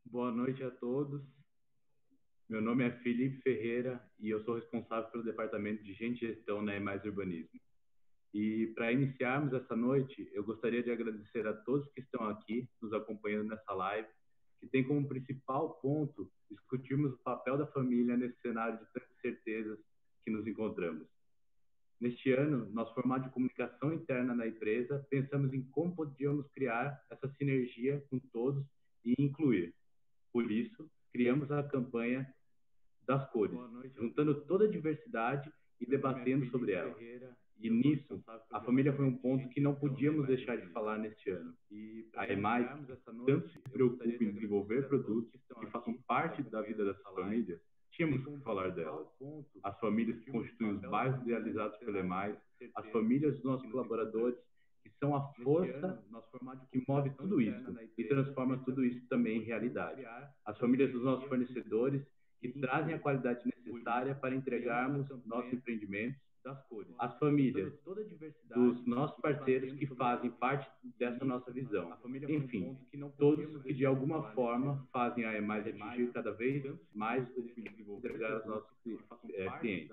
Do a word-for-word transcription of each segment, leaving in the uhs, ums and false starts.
Boa noite a todos. Meu nome é Felipe Ferreira e eu sou responsável pelo departamento de Gente e Gestão na EMAIS Urbanismo. E para iniciarmos essa noite, eu gostaria de agradecer a todos que estão aqui nos acompanhando nessa live, que tem como principal ponto discutirmos o papel da família nesse cenário de tantas incertezas que nos encontramos. Neste ano, nosso formato de comunicação interna na empresa, pensamos em como podíamos criar essa sinergia com todos e incluir. Por isso, criamos a campanha das cores, juntando toda a diversidade e debatendo sobre ela. E nisso, a família foi um ponto que não podíamos deixar de falar neste ano. A EMAIS tanto se preocupa em desenvolver produtos que façam parte da vida dessas famílias, tínhamos que falar delas. As famílias que constituem os bairros idealizados pela EMAIS, as famílias dos nossos colaboradores, que são a força que move tudo isso e transforma tudo isso também em realidade. As famílias dos nossos fornecedores, que trazem a qualidade necessária para entregarmos nossos empreendimentos, as famílias dos nossos parceiros que fazem parte dessa nossa visão. Enfim, todos que de alguma forma fazem a EMAIS atingir cada vez mais o objetivo de entregar aos nossos é, clientes.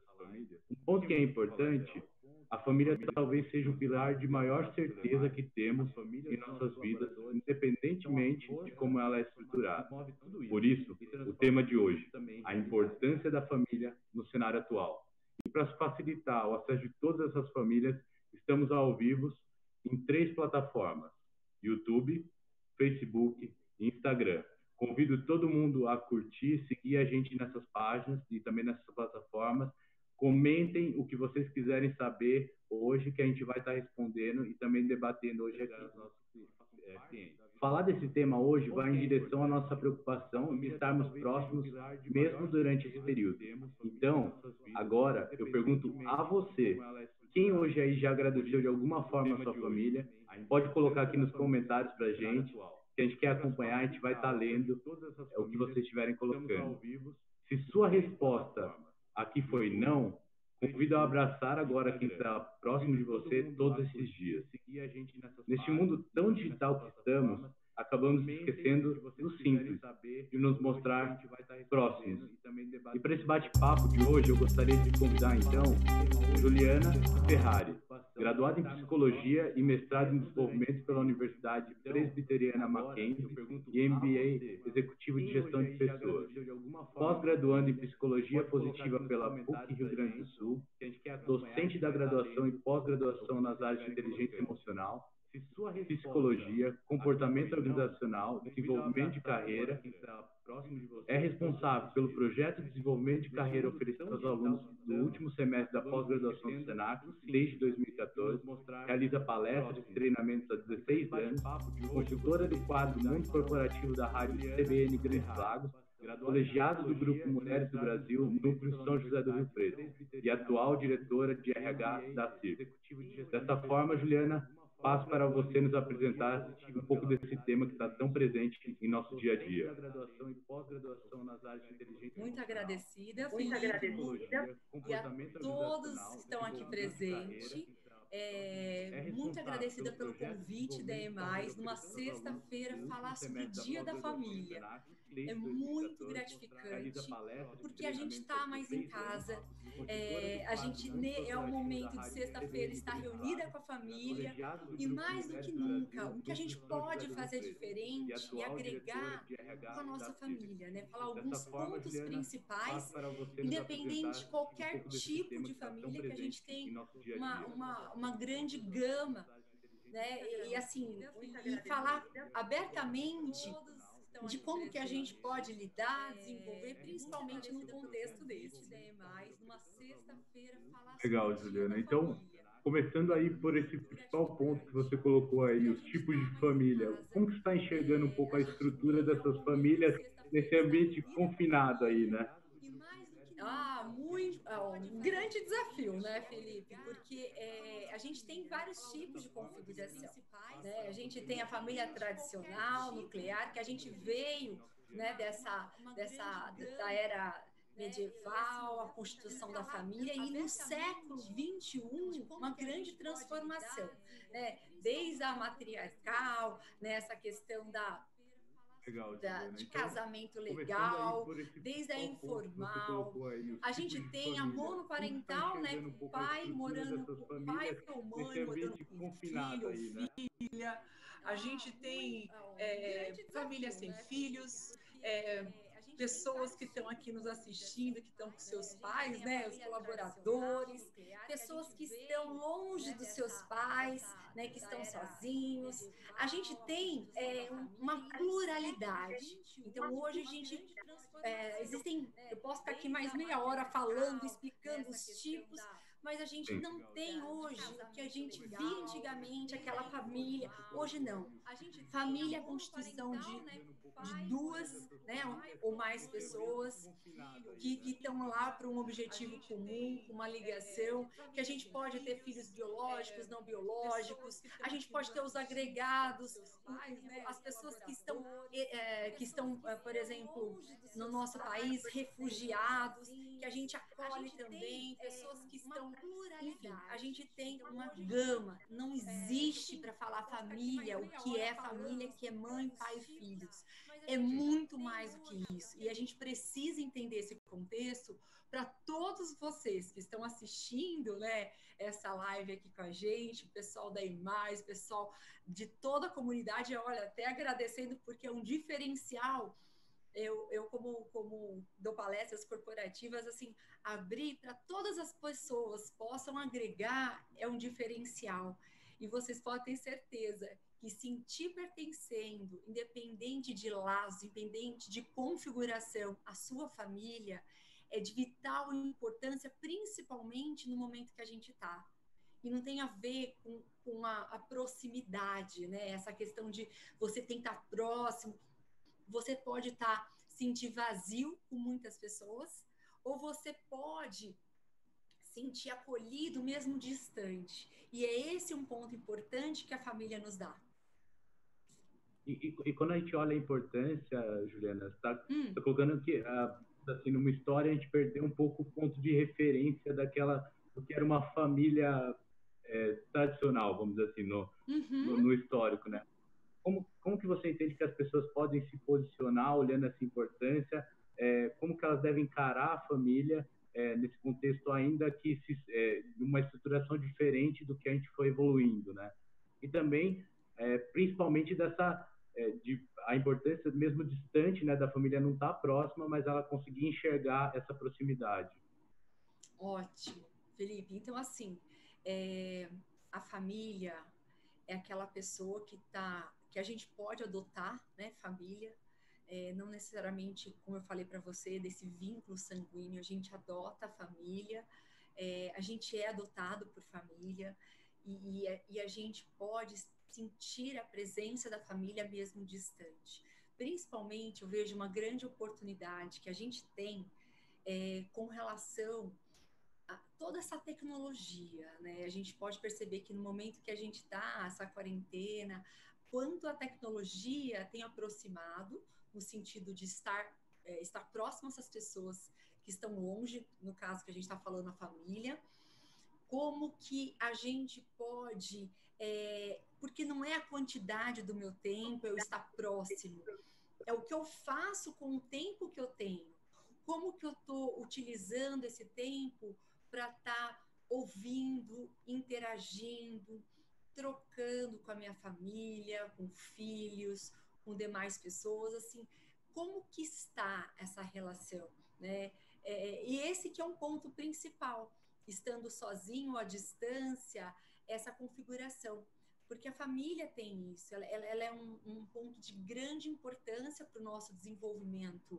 Um ponto que é importante, a família talvez seja o pilar de maior certeza que temos em nossas vidas, independentemente de como ela é estruturada. Por isso, o tema de hoje, a importância da família no cenário atual. E para facilitar o acesso de todas essas famílias, estamos ao vivo em três plataformas: YouTube, Facebook e Instagram. Convido todo mundo a curtir, seguir a gente nessas páginas e também nessas plataformas. Comentem o que vocês quiserem saber hoje, que a gente vai estar respondendo e também debatendo hoje aqui com os nossos clientes. Falar desse tema hoje vai em direção à nossa preocupação de estarmos próximos mesmo durante esse período. Então, agora eu pergunto a você, quem hoje aí já agradeceu de alguma forma a sua família? Pode colocar aqui nos comentários para a gente, que a gente quer acompanhar, a gente vai estar lendo o que vocês estiverem colocando. Se sua resposta aqui foi não, convido a abraçar agora quem está próximo de você todos esses dias. Neste mundo tão digital que estamos, acabamos esquecendo do simples, de nos mostrar próximos. E para esse bate-papo de hoje, eu gostaria de convidar, então, Juliana Ferrari, graduada em Psicologia e mestrado em Desenvolvimento pela Universidade Presbiteriana Mackenzie e M B A Executivo de Gestão de Pessoas. Pós-graduando em Psicologia Positiva pela PUC Rio Grande do Sul, docente da graduação e pós-graduação nas áreas de inteligência emocional, psicologia, comportamento organizacional, desenvolvimento de carreira. É responsável pelo projeto de desenvolvimento de carreira oferecido aos alunos do último semestre da pós-graduação do Senac, desde dois mil e quatorze. Realiza palestras e treinamentos há dezesseis anos. Consultora do quadro Mundo Corporativo da Rádio C B N Grandes Lagos. Colegiado do Grupo Mulheres do Brasil, Núcleo São José do Rio Preto. E atual diretora de R H da C I R. Dessa forma, Juliana, passo para você nos apresentar um pouco desse tema que está tão presente em nosso dia a dia. Muito agradecida, Felipe, e a todos que estão aqui presentes. É, muito agradecida pelo convite da EMAIS, numa sexta-feira, falar sobre o Dia da Família. É muito gratificante, porque a gente está mais em casa, é, a gente é o momento de sexta-feira estar reunida com a família, e mais do que nunca, o que a gente pode fazer diferente e agregar com a nossa família, né? Falar alguns pontos principais, independente de qualquer tipo de família, que a gente tem uma, uma, uma grande gama, né? E, e assim, e, e falar abertamente de como que a gente pode lidar, desenvolver, principalmente num contexto desse. Legal, Juliana. Então, começando aí por esse principal ponto que você colocou aí, os tipos de família. Como você está enxergando um pouco a estrutura dessas famílias nesse ambiente confinado aí, né? Ah, muito, um grande desafio, né, Felipe? Porque é, a gente tem vários tipos de configuração, né? A gente tem a família tradicional, nuclear, que a gente veio, né, dessa, dessa da era medieval, a constituição da família, e no século vinte e um, uma grande transformação, né? Desde a matriarcal, né, essa questão da Legal, da, de então, casamento legal, esse, desde a informal. Aí, a gente tem a monoparental, né, com o pai morando com o pai ou mãe, morando com filho ou aí, filha. Né? A gente tem é, família sem filhos, é, pessoas que estão aqui nos assistindo, que estão com seus pais, né, os colaboradores, pessoas que estão longe dos seus pais, né, que estão sozinhos. A gente tem é, uma pluralidade. Então, hoje a gente é, existem, eu posso ficar aqui mais meia hora falando, explicando os tipos, mas a gente não tem hoje o que a gente via antigamente, aquela família. Hoje não. Família é a constituição de, de duas, né, ou mais pessoas que estão lá para um objetivo comum, com uma ligação, que a gente pode ter filhos biológicos, não biológicos, a gente pode ter os agregados, as pessoas que estão, é, que estão, por exemplo, no nosso país, refugiados, que a gente acolhe também, pessoas que estão, enfim, a gente tem uma gama, não existe para falar família, o que é família, que é mãe, pai e filhos, é muito mais do que isso, e a gente precisa entender esse contexto para todos vocês que estão assistindo, né, essa live aqui com a gente, o pessoal da Imais, o pessoal de toda a comunidade, olha, até agradecendo porque é um diferencial. Eu, eu como, como dou palestras corporativas, assim, abrir para todas as pessoas possam agregar é um diferencial. E vocês podem ter certeza que sentir pertencendo, independente de laço, independente de configuração, a sua família é de vital importância, principalmente no momento que a gente está. E não tem a ver com, com a, a proximidade, né? Essa questão de você tem que estar próximo. Você pode estar tá, sentir vazio com muitas pessoas, ou você pode sentir acolhido mesmo distante. E é esse um ponto importante que a família nos dá. E, e, e quando a gente olha a importância, Juliana, você está hum. tá colocando que, assim, numa história, a gente perdeu um pouco o ponto de referência daquela, do que era uma família é, tradicional, vamos dizer assim, no, uhum. no, no histórico, né? Como, como que você entende que as pessoas podem se posicionar olhando essa importância? É, como que elas devem encarar a família é, nesse contexto ainda que se, é, uma estruturação diferente do que a gente foi evoluindo, né? E também, é, principalmente dessa é, de, a importância mesmo distante, né, da família não estar próxima, mas ela conseguir enxergar essa proximidade. Ótimo, Felipe. Então, assim, é, a família é aquela pessoa que tá, que a gente pode adotar, né, família, é, não necessariamente, como eu falei para você, desse vínculo sanguíneo, a gente adota a família, é, a gente é adotado por família, e, e, e a gente pode sentir a presença da família mesmo distante. Principalmente, eu vejo uma grande oportunidade que a gente tem é, com relação a toda essa tecnologia, né? A gente pode perceber que no momento que a gente está, essa quarentena, quanto a tecnologia tem aproximado, no sentido de estar, é, estar próximo a essas pessoas que estão longe, no caso que a gente está falando, a família, como que a gente pode, é, porque não é a quantidade do meu tempo, eu estar próximo, é o que eu faço com o tempo que eu tenho, como que eu estou utilizando esse tempo para estar tá ouvindo, interagindo, trocando com a minha família, com filhos, com demais pessoas, assim, como que está essa relação, né? É, e esse que é um ponto principal, estando sozinho, à distância, essa configuração, porque a família tem isso, ela, ela é um, um ponto de grande importância para o nosso desenvolvimento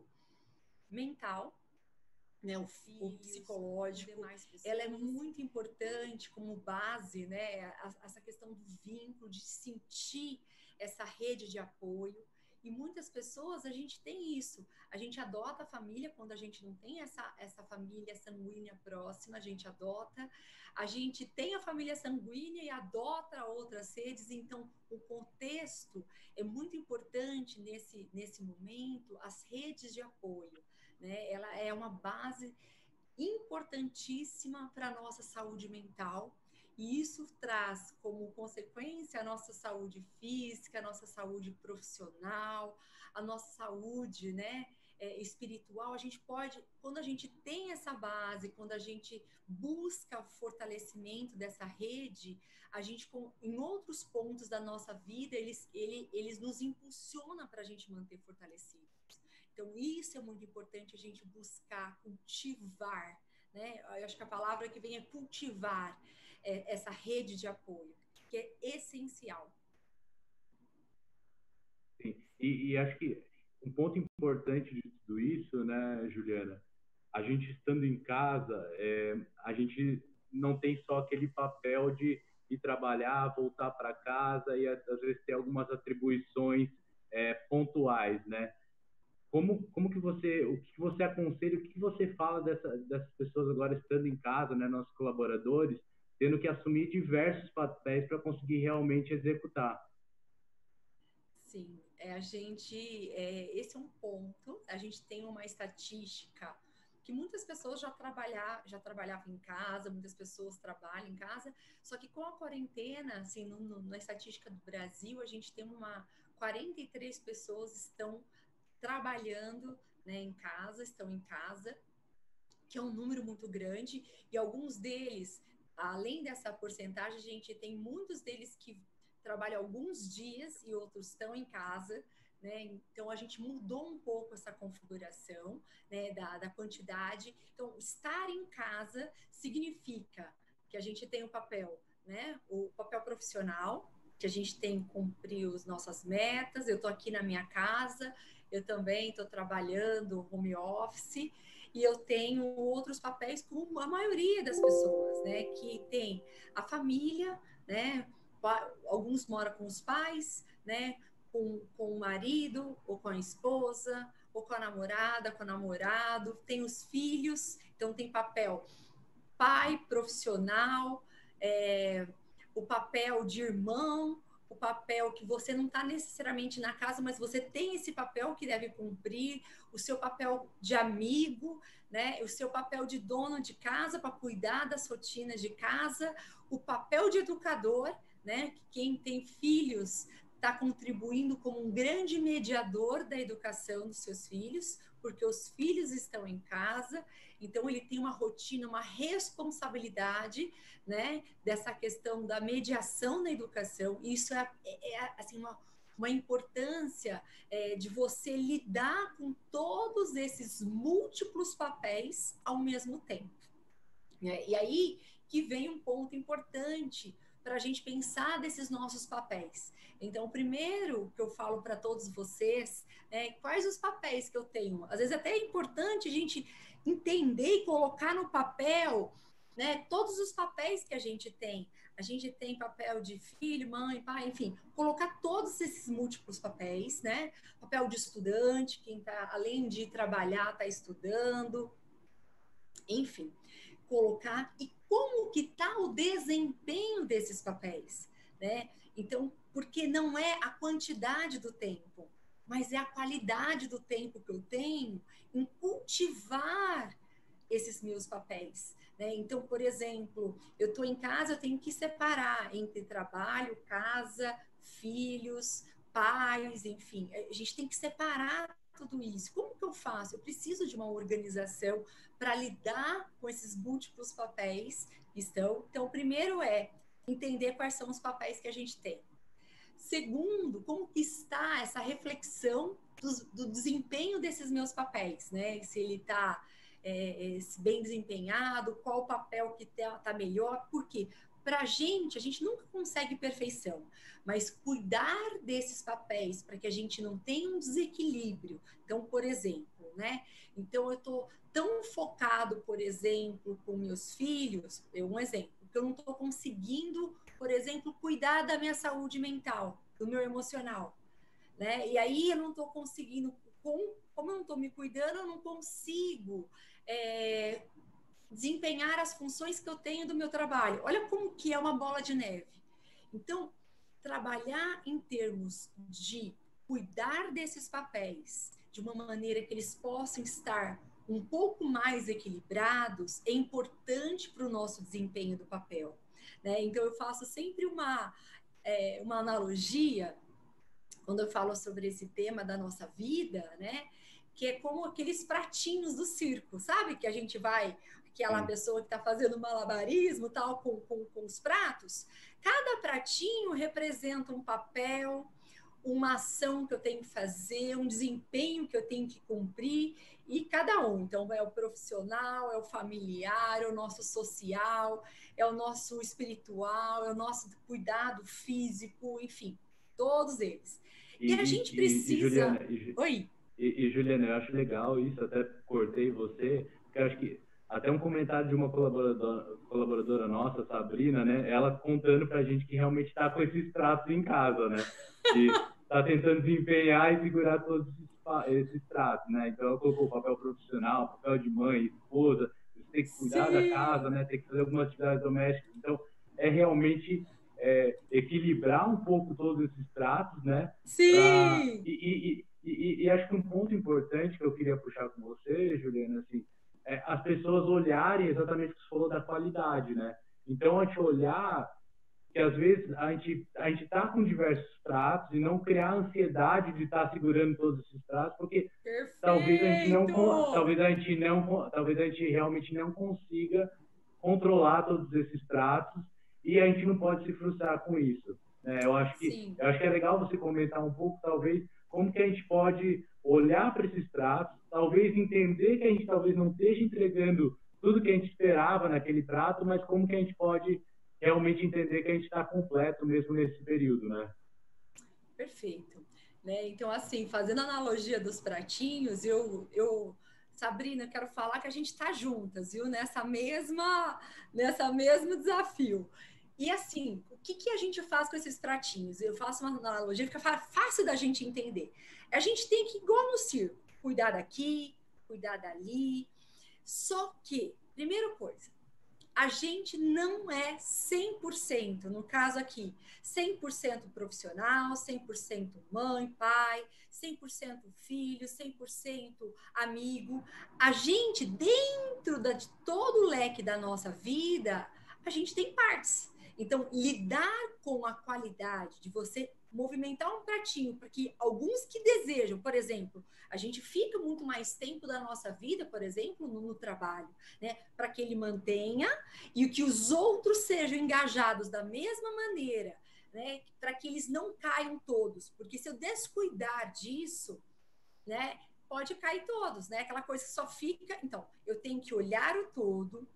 mental, né, o, o psicológico, ela é muito importante como base, né, a, essa questão do vínculo, de sentir essa rede de apoio. E muitas pessoas, a gente tem isso, a gente adota a família quando a gente não tem essa, essa família sanguínea próxima, a gente adota, a gente tem a família sanguínea e adota outras redes, então o contexto é muito importante nesse, nesse momento, as redes de apoio, né? Ela é uma base importantíssima para a nossa saúde mental E isso traz como consequência a nossa saúde física, a nossa saúde profissional, a nossa saúde, né, é, espiritual. A gente pode, quando a gente tem essa base, quando a gente busca fortalecimento dessa rede, a gente, em outros pontos da nossa vida, eles, ele, eles nos impulsionam para a gente manter fortalecidos. Então, isso é muito importante, a gente buscar cultivar, né? Eu acho que a palavra que vem é cultivar é, essa rede de apoio, que é essencial. Sim, e, e acho que um ponto importante de tudo isso, né, Juliana, a gente estando em casa, é, a gente não tem só aquele papel de ir trabalhar, voltar para casa e às vezes ter algumas atribuições é, pontuais, né? Como, como que você, o que você aconselha, o que você fala dessa, dessas pessoas agora estando em casa, né, nossos colaboradores, tendo que assumir diversos papéis para conseguir realmente executar? Sim, é, a gente, é, esse é um ponto, a gente tem uma estatística que muitas pessoas já, trabalhar, já trabalhavam em casa, muitas pessoas trabalham em casa, só que com a quarentena, assim, no, no, na estatística do Brasil, a gente tem uma, quarenta e três pessoas estão trabalhando, né, em casa, estão em casa, que é um número muito grande, e alguns deles, além dessa porcentagem, a gente tem muitos deles que trabalham alguns dias e outros estão em casa, né? Então, a gente mudou um pouco essa configuração, né, da, da quantidade. Então, estar em casa significa que a gente tem o papel, né, o papel profissional, que a gente tem que cumprir as nossas metas. Eu estou aqui na minha casa, eu também estou trabalhando home office, e eu tenho outros papéis como a maioria das pessoas, né, que tem a família, né, alguns moram com os pais, né, com, com o marido, ou com a esposa, ou com a namorada, com o namorado, tem os filhos, então tem papel pai, profissional, é, o papel de irmão, o papel que você não está necessariamente na casa, mas você tem esse papel que deve cumprir, o seu papel de amigo, né? O seu papel de dono de casa para cuidar das rotinas de casa, o papel de educador, né? Quem tem filhos está contribuindo como um grande mediador da educação dos seus filhos, porque os filhos estão em casa, então ele tem uma rotina, uma responsabilidade, né, dessa questão da mediação na educação. Isso é, é, é assim, uma, uma importância é, de você lidar com todos esses múltiplos papéis ao mesmo tempo. É, e aí que vem um ponto importante para a gente pensar desses nossos papéis. Então, o primeiro que eu falo para todos vocês é quais os papéis que eu tenho. Às vezes até é importante a gente entender e colocar no papel, né, todos os papéis que a gente tem. A gente tem papel de filho, mãe, pai, enfim, colocar todos esses múltiplos papéis, né? Papel de estudante, quem está, além de trabalhar, está estudando, enfim, colocar e como que está o desempenho desses papéis, né? Então, porque não é a quantidade do tempo, mas é a qualidade do tempo que eu tenho em cultivar esses meus papéis, né? Então, por exemplo, eu estou em casa, eu tenho que separar entre trabalho, casa, filhos, pais, enfim, a gente tem que separar tudo isso. Como que eu faço? Eu preciso de uma organização para lidar com esses múltiplos papéis que estão. Então, o primeiro é entender quais são os papéis que a gente tem. Segundo, como que está essa reflexão do, do desempenho desses meus papéis, né? Se ele está é, bem desempenhado, qual o papel que está tá melhor, por quê? Para a gente, a gente nunca consegue perfeição, mas cuidar desses papéis para que a gente não tenha um desequilíbrio. Então, por exemplo, né? Então, eu estou tão focado, por exemplo, com meus filhos, eu, um exemplo, que eu não estou conseguindo, por exemplo, cuidar da minha saúde mental, do meu emocional, né? E aí eu não estou conseguindo, com, como eu não estou me cuidando, eu não consigo é, desempenhar as funções que eu tenho do meu trabalho. Olha como que é uma bola de neve. Então, trabalhar em termos de cuidar desses papéis de uma maneira que eles possam estar um pouco mais equilibrados é importante para o nosso desempenho do papel. né? Então, eu faço sempre uma, é, uma analogia, quando eu falo sobre esse tema da nossa vida, né? Que é como aqueles pratinhos do circo, sabe? Que a gente vai, aquela pessoa que está fazendo malabarismo, tal, com, com, com os pratos. Cada pratinho representa um papel, uma ação que eu tenho que fazer, um desempenho que eu tenho que cumprir, e cada um. Então, é o profissional, é o familiar, é o nosso social, é o nosso espiritual, é o nosso cuidado físico, enfim, todos eles. E, e a gente e, precisa... E, Juliana, e, Oi? E, e, Juliana, eu acho legal isso, até cortei você, porque eu acho que até um comentário de uma colaboradora, colaboradora nossa, Sabrina, né? Ela contando pra gente que realmente está com esses tratos em casa, né? Que está tentando desempenhar e segurar todos esses, esses tratos, né? Então, ela colocou o papel profissional, papel de mãe, esposa, você tem que cuidar Sim. da casa, né? Tem que fazer algumas atividades domésticas. Então, é realmente é, equilibrar um pouco todos esses tratos, né? Sim! Pra, e, e, E, e acho que um ponto importante que eu queria puxar com você, Juliana, assim, é as pessoas olharem exatamente o que você falou da qualidade, né? Então, a gente olhar que, às vezes, a gente a gente está com diversos tratos e não criar ansiedade de estar tá segurando todos esses tratos, porque Perfeito. talvez a gente não talvez a gente não talvez a gente realmente não consiga controlar todos esses tratos e a gente não pode se frustrar com isso. Né? Eu acho que Sim. eu acho que é legal você comentar um pouco, talvez, como que a gente pode olhar para esses tratos, talvez entender que a gente talvez não esteja entregando tudo que a gente esperava naquele trato, mas como que a gente pode realmente entender que a gente está completo mesmo nesse período, né? Perfeito. Né? Então, assim, fazendo analogia dos pratinhos, eu, eu Sabrina, eu quero falar que a gente está juntas, viu? Nessa mesma, nessa mesmo desafio. E assim, o que, que a gente faz com esses pratinhos? Eu faço uma analogia, fica fácil da gente entender. A gente tem que, igual no circo, cuidar daqui, cuidar dali. Só que, primeira coisa, a gente não é cem por cento, no caso aqui, cem por cento profissional, cem por cento mãe, pai, cem por cento filho, cem por cento amigo. A gente, dentro da, de todo o leque da nossa vida, a gente tem partes. Então, lidar com a qualidade de você movimentar um pratinho, porque alguns que desejam, por exemplo, a gente fica muito mais tempo da nossa vida, por exemplo, no, no trabalho, né, para que ele mantenha e que os outros sejam engajados da mesma maneira, né, para que eles não caiam todos, porque se eu descuidar disso, né, pode cair todos, né, aquela coisa que só fica. Então, eu tenho que olhar o todo,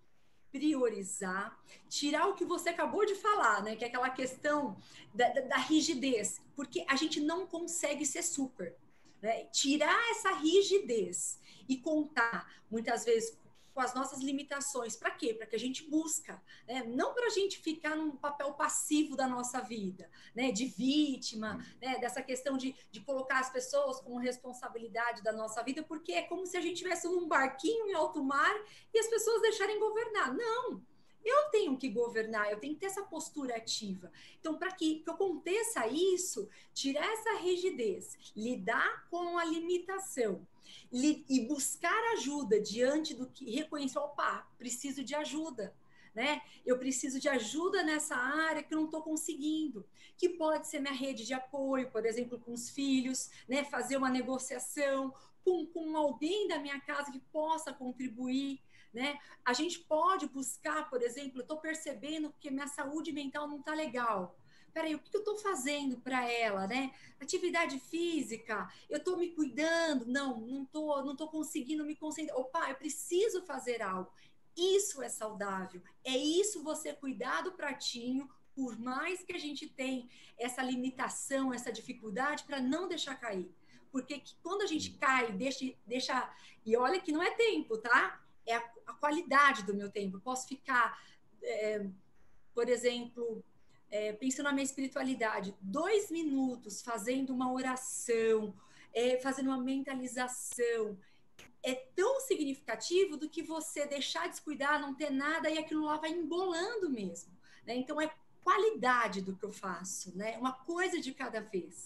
priorizar, tirar o que você acabou de falar, né? Que é aquela questão da, da, da rigidez, porque a gente não consegue ser super, né? Tirar essa rigidez e contar, muitas vezes, com as nossas limitações. Para quê? Para que a gente busca, né? Não para a gente ficar num papel passivo da nossa vida, né? De vítima, né? Dessa questão de, de colocar as pessoas como responsabilidade da nossa vida, porque é como se a gente estivesse num barquinho em alto mar e as pessoas deixarem governar. Não! Eu tenho que governar, eu tenho que ter essa postura ativa. Então, para que, que aconteça isso, tirar essa rigidez, lidar com a limitação li, e buscar ajuda diante do que reconhecer, opa, preciso de ajuda, né? Eu preciso de ajuda nessa área que eu não estou conseguindo, que pode ser minha rede de apoio, por exemplo, com os filhos, né? Fazer uma negociação com, com alguém da minha casa que possa contribuir. Né? A gente pode buscar, por exemplo, eu estou percebendo que minha saúde mental não está legal. Peraí, o que eu estou fazendo para ela, né? Atividade física, eu estou me cuidando, não, não estou não tô conseguindo me concentrar. Opa, eu preciso fazer algo. Isso é saudável, é isso você cuidar do pratinho, por mais que a gente tenha essa limitação, essa dificuldade, para não deixar cair. Porque que, quando a gente cai, deixa, deixa... E olha que não é tempo, tá? É a, a qualidade do meu tempo. Eu posso ficar, é, por exemplo, é, pensando na minha espiritualidade, dois minutos fazendo uma oração, é, fazendo uma mentalização, é tão significativo do que você deixar descuidar, não ter nada, e aquilo lá vai embolando mesmo. Né? Então, é qualidade do que eu faço, né? Uma coisa de cada vez.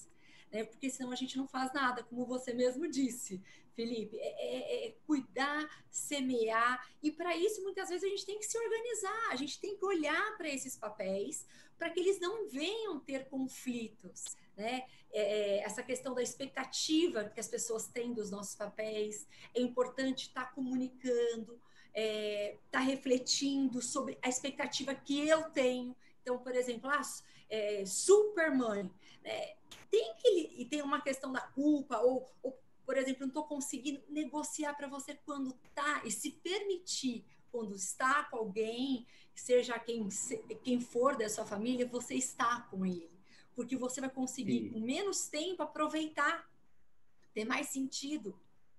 né? Porque senão a gente não faz nada, como você mesmo disse, Felipe, é, é, é cuidar, semear, e para isso muitas vezes a gente tem que se organizar, a gente tem que olhar para esses papéis, para que eles não venham ter conflitos, né? É, essa questão da expectativa que as pessoas têm dos nossos papéis, é importante estar comunicando, é, estar refletindo sobre a expectativa que eu tenho. Então, por exemplo, ah, é, super mãe, né? Tem que, e tem uma questão da culpa, ou, ou por exemplo, não estou conseguindo negociar para você quando tá, e se permitir, quando está com alguém, seja quem, quem for da sua família, você está com ele. Porque você vai conseguir, Sim. com menos tempo, aproveitar, ter mais sentido.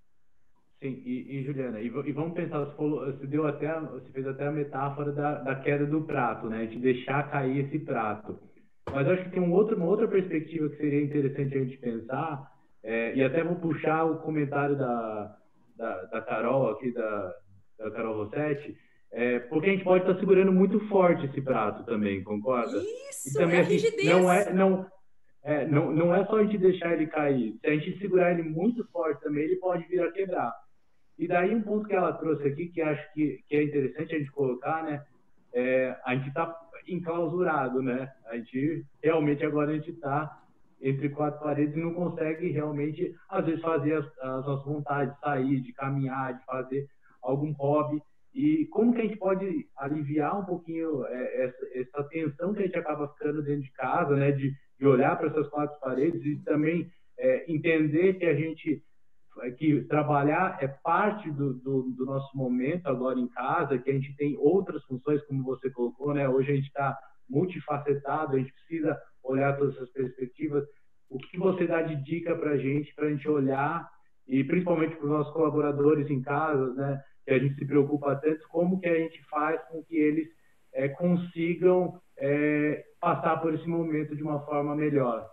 Sim, e, e Juliana, e, e vamos pensar, você, falou, você, deu até, você fez até a metáfora da, da queda do prato, né? De deixar cair esse prato. Mas acho que tem um outro, uma outra perspectiva que seria interessante a gente pensar, é, e até vou puxar o comentário da, da, da Carol aqui, da, da Carol Rossetti, é, porque a gente pode estar segurando muito forte esse prato também, concorda? Isso, e também, é assim, rigidez. Não é, não, é, não, não é só a gente deixar ele cair. Se a gente segurar ele muito forte também, ele pode vir a quebrar. E daí um ponto que ela trouxe aqui, que acho que, que é interessante a gente colocar, né? É, a gente está enclausurado, né? A gente, realmente, agora a gente está entre quatro paredes e não consegue realmente, às vezes, fazer as, as nossas vontades, de sair, de caminhar, de fazer algum hobby. E como que a gente pode aliviar um pouquinho é, essa, essa tensão que a gente acaba ficando dentro de casa, né? De, de olhar para essas quatro paredes e também é, entender que a gente que trabalhar é parte do, do, do nosso momento agora em casa, que a gente tem outras funções, como você colocou, né? Hoje a gente está multifacetado, a gente precisa olhar todas essas perspectivas. O que você dá de dica para a gente, para a gente olhar, e principalmente para os nossos colaboradores em casa, né? Que a gente se preocupa tanto, como que a gente faz com que eles é, consigam é, passar por esse momento de uma forma melhor?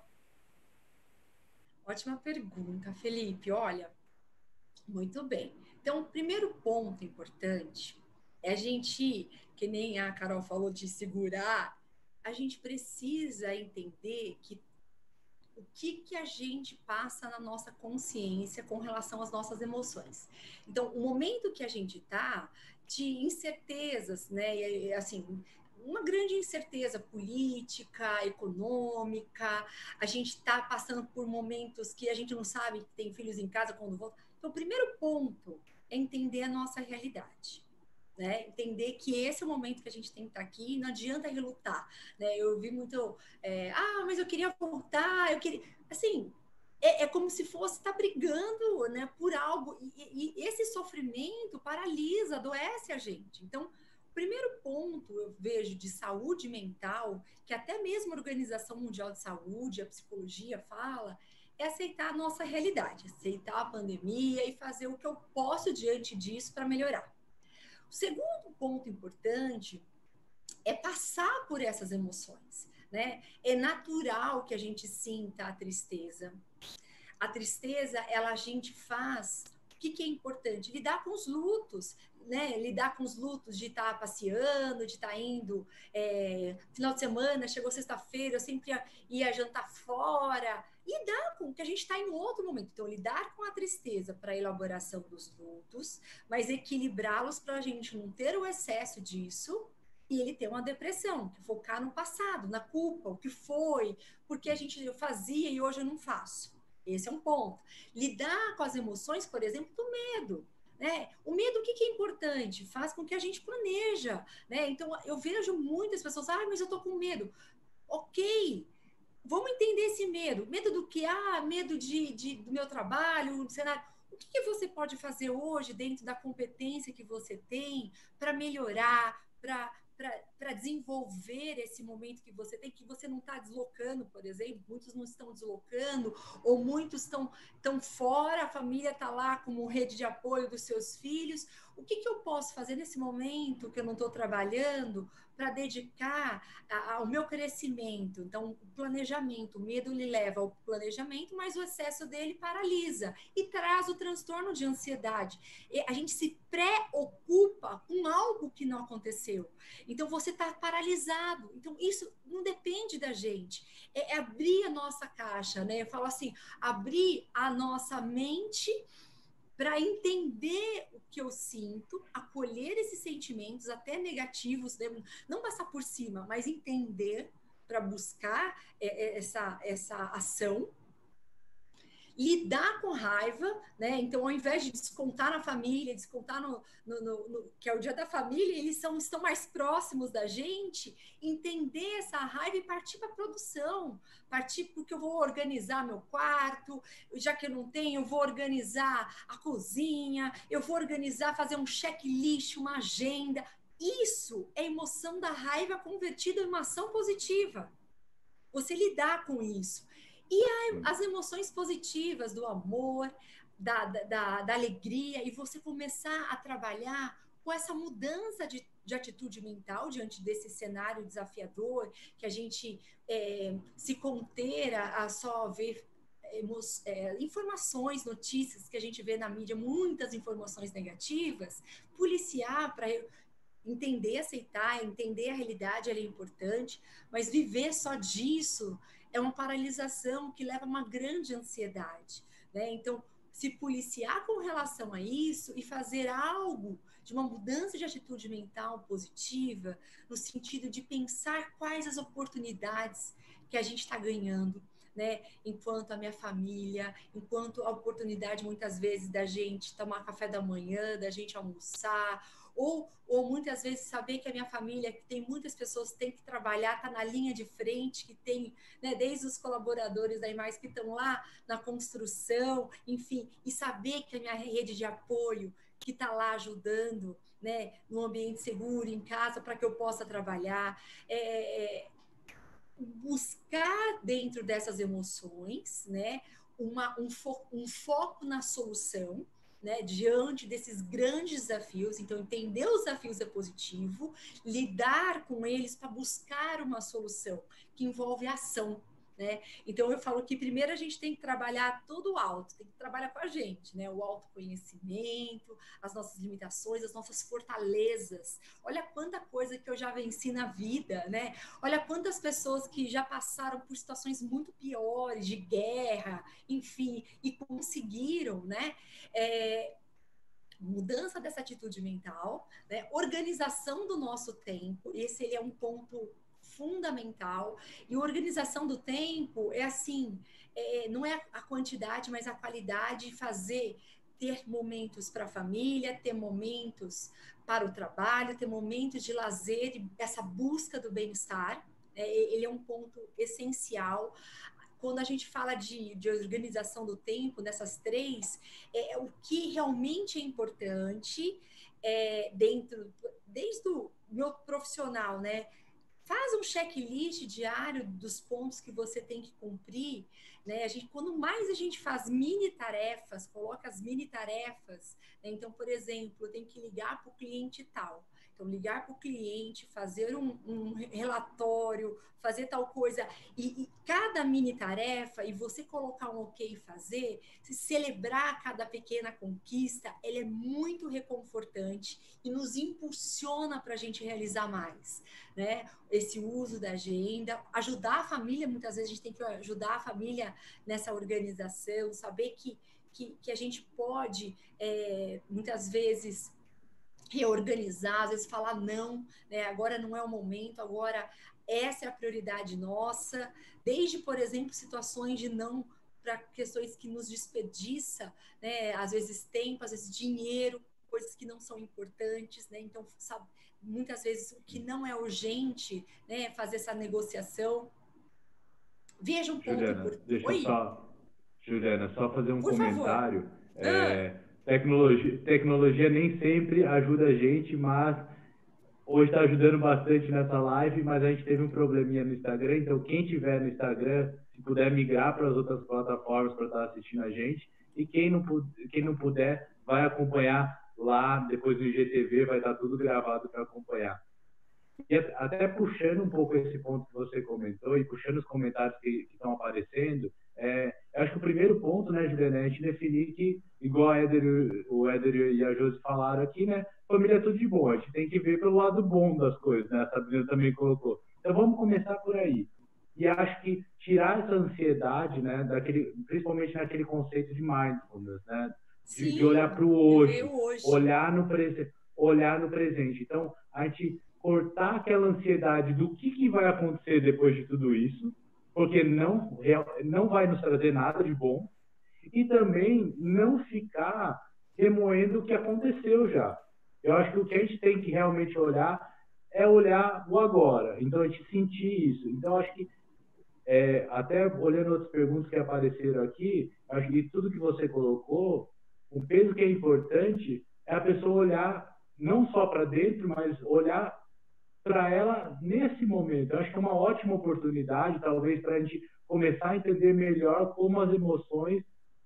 Ótima pergunta, Felipe. Olha, muito bem. Então, o primeiro ponto importante é a gente, que nem a Carol falou de segurar, a gente precisa entender que o que, que a gente passa na nossa consciência com relação às nossas emoções. Então, o momento que a gente está de incertezas, né? E, assim, uma grande incerteza política, econômica, a gente está passando por momentos que a gente não sabe que tem filhos em casa quando volta. Então, o primeiro ponto é entender a nossa realidade. Né? Entender que esse é o momento que a gente tem que estar aqui, não adianta relutar, né? Eu vi muito, é, ah, mas eu queria voltar, eu queria, assim, é, é como se fosse estar brigando, né, por algo, e, e esse sofrimento paralisa, adoece a gente. Então, o primeiro ponto eu vejo de saúde mental, que até mesmo a Organização Mundial de Saúde, a psicologia fala, é aceitar a nossa realidade, aceitar a pandemia e fazer o que eu posso diante disso para melhorar. O segundo ponto importante é passar por essas emoções, né? É natural que a gente sinta a tristeza. A tristeza, ela a gente faz... O que, que é importante? Lidar com os lutos, né? Lidar com os lutos de estar passeando, de estar indo... É, final de semana, chegou sexta-feira, eu sempre ia, ia jantar fora... Lidar com que a gente está em outro momento. Então, lidar com a tristeza para a elaboração dos lutos, mas equilibrá-los para a gente não ter o excesso disso e ele ter uma depressão, que focar no passado, na culpa, o que foi, porque a gente fazia e hoje eu não faço. Esse é um ponto. Lidar com as emoções, por exemplo, do medo. Né? O medo, o que, que é importante? Faz com que a gente planeja. Né? Então, eu vejo muitas pessoas, ah, mas eu tô com medo. Ok, vamos entender esse medo. Medo do que? Ah, medo de, de, do meu trabalho, do cenário. O que, que você pode fazer hoje dentro da competência que você tem para melhorar, para desenvolver esse momento que você tem, que você não está deslocando, por exemplo, muitos não estão deslocando, ou muitos estão, estão fora, a família está lá como rede de apoio dos seus filhos. O que, que eu posso fazer nesse momento que eu não estou trabalhando para dedicar a, ao meu crescimento? Então, o planejamento, o medo lhe leva ao planejamento, mas o excesso dele paralisa e traz o transtorno de ansiedade. E a gente se preocupa com algo que não aconteceu. Então, você está paralisado. Então, isso não depende da gente. É, é abrir a nossa caixa, né? Eu falo assim, abrir a nossa mente para entender o que eu sinto, acolher esses sentimentos, até negativos, né? Não passar por cima, mas entender para buscar é, essa, essa ação, lidar com raiva, né? Então, ao invés de descontar na família, descontar no, no, no, no que é o dia da família, eles são, estão mais próximos da gente, entender essa raiva e partir para a produção, partir porque eu vou organizar meu quarto, já que eu não tenho, eu vou organizar a cozinha, eu vou organizar, fazer um checklist, uma agenda. Isso é emoção da raiva convertida em uma ação positiva. Você lidar com isso. E a, as emoções positivas do amor, da, da, da alegria, e você começar a trabalhar com essa mudança de, de atitude mental diante desse cenário desafiador, que a gente é, se conter a, a só ver emo, é, informações, notícias que a gente vê na mídia, muitas informações negativas, policiar para entender, aceitar, entender a realidade, ela é importante, mas viver só disso é uma paralisação que leva a uma grande ansiedade, né? Então, se policiar com relação a isso e fazer algo de uma mudança de atitude mental positiva, no sentido de pensar quais as oportunidades que a gente está ganhando, né? Enquanto a minha família, enquanto a oportunidade, muitas vezes, da gente tomar café da manhã, da gente almoçar, Ou, ou muitas vezes saber que a minha família, que tem muitas pessoas que têm que trabalhar, está na linha de frente, que tem, né, desde os colaboradores da IMAIS que estão lá na construção, enfim, e saber que a minha rede de apoio, que está lá ajudando, né, no ambiente seguro, em casa, para que eu possa trabalhar, é, buscar dentro dessas emoções, né, uma, um, fo, um foco na solução, né, diante desses grandes desafios. Então, entender os desafios é positivo, lidar com eles para buscar uma solução que envolve ação, né? Então, eu falo que primeiro a gente tem que trabalhar todo o alto, tem que trabalhar com a gente, né? O autoconhecimento, as nossas limitações, as nossas fortalezas. Olha quanta coisa que eu já venci na vida, né? Olha quantas pessoas que já passaram por situações muito piores, de guerra, enfim, e conseguiram, né? É, mudança dessa atitude mental, né? Organização do nosso tempo, esse ele é um ponto fundamental, e organização do tempo é assim, é, não é a quantidade, mas a qualidade, fazer, ter momentos para a família, ter momentos para o trabalho, ter momentos de lazer, essa busca do bem-estar, é, ele é um ponto essencial. Quando a gente fala de, de organização do tempo, nessas três, é, o que realmente é importante é, dentro, desde o meu profissional, né? Faz um checklist diário dos pontos que você tem que cumprir, né? A gente, quando mais a gente faz mini tarefas, coloca as mini tarefas, né? Então, por exemplo, eu tenho que ligar para o cliente tal. Então, ligar para o cliente, fazer um, um relatório, fazer tal coisa, e, e cada mini tarefa, e você colocar um ok e fazer, se celebrar cada pequena conquista, ela é muito reconfortante e nos impulsiona para a gente realizar mais, né? Esse uso da agenda, ajudar a família, muitas vezes a gente tem que ajudar a família nessa organização, saber que, que, que a gente pode, é, muitas vezes, reorganizar, às vezes falar não, né? Agora não é o momento, agora essa é a prioridade nossa, desde, por exemplo, situações de não para questões que nos desperdiça, né? Às vezes tempo, às vezes dinheiro, coisas que não são importantes, né? Então, sabe, muitas vezes o que não é urgente, né? Fazer essa negociação. Veja um ponto Juliana, importante. deixa eu Oi? só, Juliana, só fazer um Por favor. comentário. Ah. É, tecnologia, tecnologia nem sempre ajuda a gente, mas hoje está ajudando bastante nessa live, mas a gente teve um probleminha no Instagram, então quem tiver no Instagram, se puder migrar para as outras plataformas para estar assistindo a gente, e quem não, quem não puder, vai acompanhar lá, depois do I G T V, vai estar tudo gravado para acompanhar. E até puxando um pouco esse ponto que você comentou, e puxando os comentários que, que estão aparecendo, É, eu acho que o primeiro ponto, né, Juliana, é a gente definir que, igual a Éder, o Éder e a Josi falaram aqui, né, família é tudo de bom, a gente tem que ver pelo lado bom das coisas, né, a Sabrina também colocou. Então vamos começar por aí. E acho que tirar essa ansiedade, né, daquele, principalmente naquele conceito de mindfulness, né, de, Sim, de olhar para o hoje, hoje, olhar no presente, olhar no presente. Então a gente cortar aquela ansiedade do que, que vai acontecer depois de tudo isso, porque não, não vai nos trazer nada de bom, e também não ficar remoendo o que aconteceu já. Eu acho que o que a gente tem que realmente olhar é olhar o agora, então a gente sentir isso. Então acho que, é, até olhando outras perguntas que apareceram aqui, acho que tudo que você colocou, o peso que é importante é a pessoa olhar não só para dentro, mas olhar para ela nesse momento. Eu acho que é uma ótima oportunidade, talvez, para a gente começar a entender melhor como as emoções,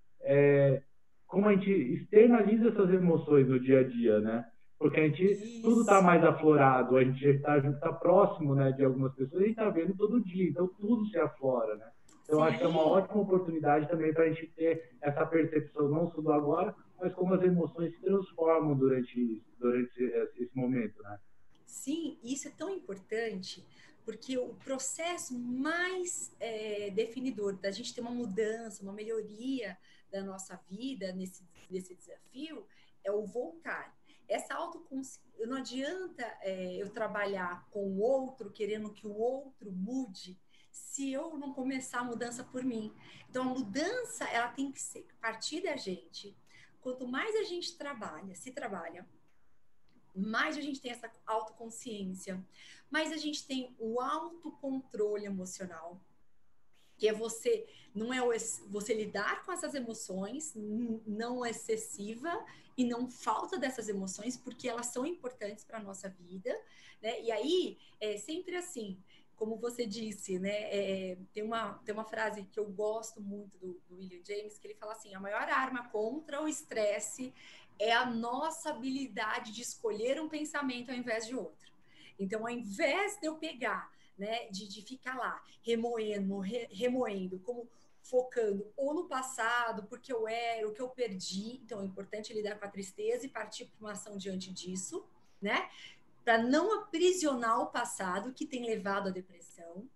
é, como a gente externaliza essas emoções no dia a dia, né? Porque a gente, Isso. tudo está mais aflorado, a gente está tá próximo, né, de algumas pessoas, e a gente está vendo todo dia, então tudo se aflora, né? Então, Sim. acho que é uma ótima oportunidade também para a gente ter essa percepção, não só do agora, mas como as emoções se transformam durante, durante esse momento, né? Sim, isso é tão importante, porque o processo mais é, definidor da gente ter uma mudança, uma melhoria da nossa vida nesse, nesse desafio é o voltar. Essa autoconsciência, não adianta é, eu trabalhar com o outro, querendo que o outro mude, se eu não começar a mudança por mim. Então, a mudança, ela tem que ser, partir da gente. Quanto mais a gente trabalha, se trabalha, mais a gente tem essa autoconsciência, mais a gente tem o autocontrole emocional, que é você, não é você lidar com essas emoções, não excessiva e não falta dessas emoções, porque elas são importantes para a nossa vida, né? E aí, é sempre assim, como você disse, né? É, tem, uma, tem uma frase que eu gosto muito do, do William James, que ele fala assim, a maior arma contra o estresse é a nossa habilidade de escolher um pensamento ao invés de outro. Então, ao invés de eu pegar, né, de, de ficar lá remoendo, re, remoendo, como focando ou no passado, porque eu era, o que eu perdi, então é importante lidar com a tristeza e partir para uma ação diante disso, né, para não aprisionar o passado que tem levado à depressão,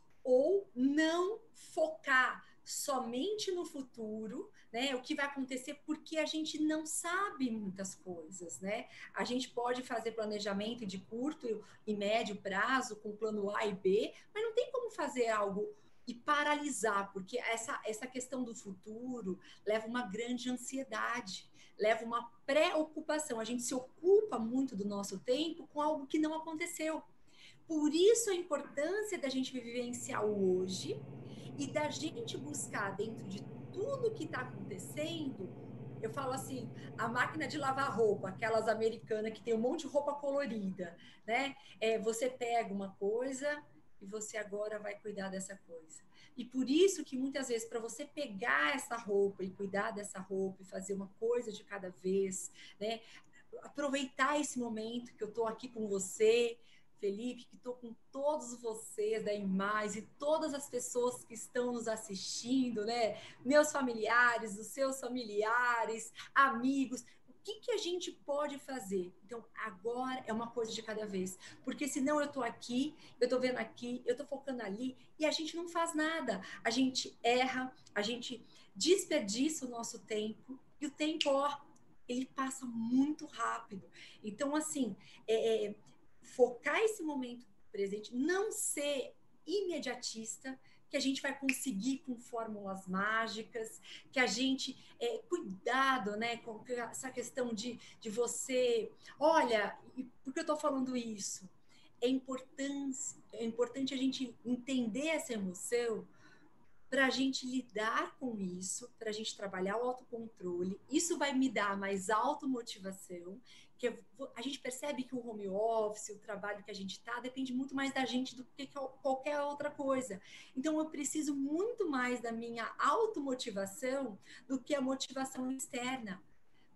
ou não focar somente no futuro, né? O que vai acontecer, porque a gente não sabe muitas coisas, né? A gente pode fazer planejamento de curto e médio prazo com plano A e B, mas não tem como fazer algo e paralisar, porque essa, essa questão do futuro leva uma grande ansiedade, leva uma preocupação. A gente se ocupa muito do nosso tempo com algo que não aconteceu. Por isso a importância da gente vivenciar o hoje e da gente buscar dentro de tudo que está acontecendo. Eu falo assim, a máquina de lavar roupa, aquelas americanas que tem um monte de roupa colorida, né? É, você pega uma coisa e você agora vai cuidar dessa coisa. E por isso que muitas vezes, para você pegar essa roupa e cuidar dessa roupa e fazer uma coisa de cada vez, né? Aproveitar esse momento que eu estou aqui com você, Felipe, que estou com todos vocês da Imais e todas as pessoas que estão nos assistindo, né? Meus familiares, os seus familiares, amigos. O que, que a gente pode fazer? Então, agora é uma coisa de cada vez. Porque senão eu estou aqui, eu estou vendo aqui, eu estou focando ali e a gente não faz nada. A gente erra, a gente desperdiça o nosso tempo e o tempo, ó, ele passa muito rápido. Então, assim, é, é focar esse momento presente, não ser imediatista, que a gente vai conseguir com fórmulas mágicas, que a gente, é, cuidado, né, com essa questão de, de você, olha, por que eu estou falando isso? É importante, é importante a gente entender essa emoção para a gente lidar com isso, para a gente trabalhar o autocontrole. Isso vai me dar mais automotivação, que a gente percebe que o home office, o trabalho que a gente está, depende muito mais da gente do que qualquer outra coisa. Então, eu preciso muito mais da minha automotivação do que a motivação externa.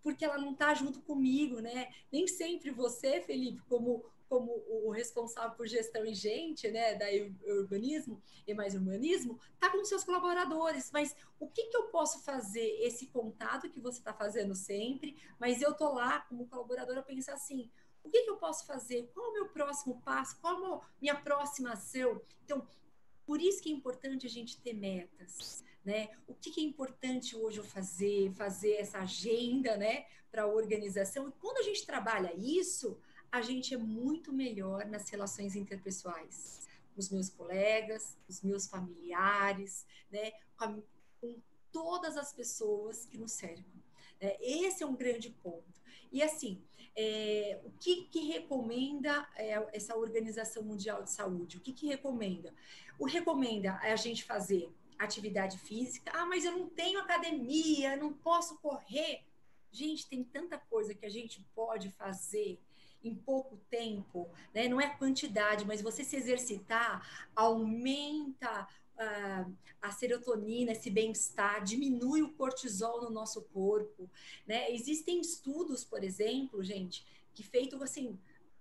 porque ela não está junto comigo, né? Nem sempre você, Felipe, como, como o responsável por gestão e gente, né, da urbanismo e mais urbanismo, está com seus colaboradores, mas o que, que eu posso fazer? Esse contato que você está fazendo sempre, mas eu estou lá como colaboradora pensar assim, o que, que eu posso fazer? Qual é o meu próximo passo? Qual é a minha próxima ação? Então, por isso que é importante a gente ter metas, né? O que, que é importante hoje eu fazer, fazer essa agenda, né, para a organização. E quando a gente trabalha isso, a gente é muito melhor nas relações interpessoais, com os meus colegas, os meus familiares, né, com, a, com todas as pessoas que nos cercam. Né? Esse é um grande ponto. E assim, é, o que, que recomenda é, essa Organização Mundial de Saúde? O que, que recomenda? O recomenda a gente fazer atividade física. Ah, mas eu não tenho academia, não posso correr. Gente, tem tanta coisa que a gente pode fazer em pouco tempo, né? Não é quantidade, mas você se exercitar aumenta uh, a serotonina, esse bem-estar, diminui o cortisol no nosso corpo, né? Existem estudos, por exemplo, gente, que feito assim,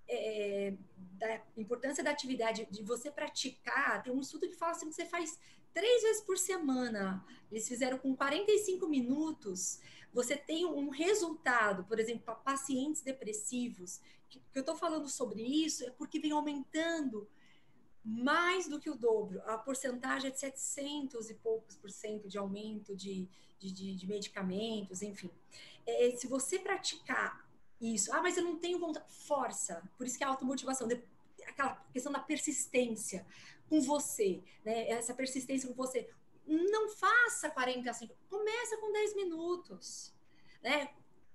é, da importância da atividade, de você praticar, tem um estudo que fala assim, que você faz três vezes por semana, eles fizeram com quarenta e cinco minutos, você tem um resultado, por exemplo, para pacientes depressivos, que, que eu estou falando sobre isso é porque vem aumentando mais do que o dobro, a porcentagem é de setecentos e poucos por cento de aumento de, de, de, de medicamentos, enfim. É, se você praticar isso, ah, mas eu não tenho vontade, força, por isso que é a automotivação, aquela questão da persistência com você, né? Essa persistência com você, não faça quarenta, cinquenta, começa com dez minutos, né?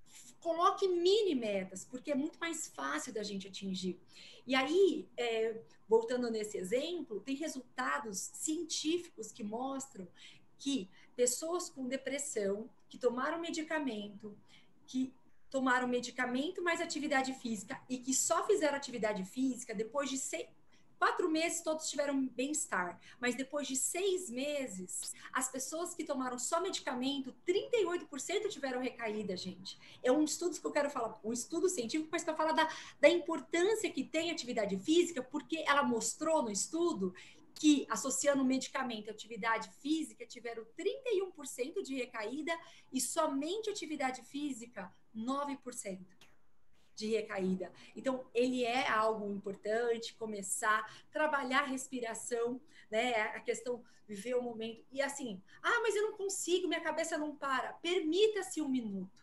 Coloque mini metas, porque é muito mais fácil da gente atingir. E aí, é, voltando nesse exemplo, tem resultados científicos que mostram que pessoas com depressão, que tomaram medicamento, que tomaram medicamento mais atividade física e que só fizeram atividade física, depois de seis, quatro meses todos tiveram bem-estar, mas depois de seis meses, as pessoas que tomaram só medicamento, trinta e oito por cento tiveram recaída, gente. É um estudo que eu quero falar, um estudo científico, mas para falar da, da importância que tem a atividade física, porque ela mostrou no estudo que, associando medicamento e atividade física, tiveram trinta e um por cento de recaída e somente atividade física, nove por cento. De recaída. Então, ele é algo importante, começar a trabalhar a respiração, né? A questão de viver o momento. E assim, ah, mas eu não consigo, minha cabeça não para. Permita-se um minuto.